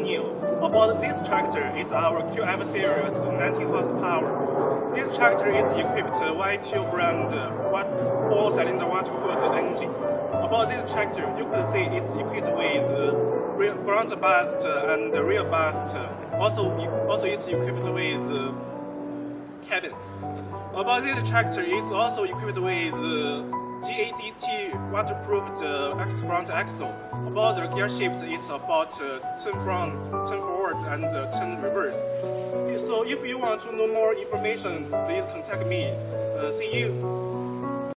Neal. About this tractor, it's our QLN series 19 horsepower. This tractor is equipped Y2 brand 4-cylinder water-cooled engine. About this tractor, you could see it's equipped with front bust and rear bust. Also it's equipped with cabin. About this tractor, it's also equipped with GADT waterproofed front axle. About the gear shift, it's about 10 front, 10 forward, and 10 reverse. So if you want to know more information, please contact me. See you.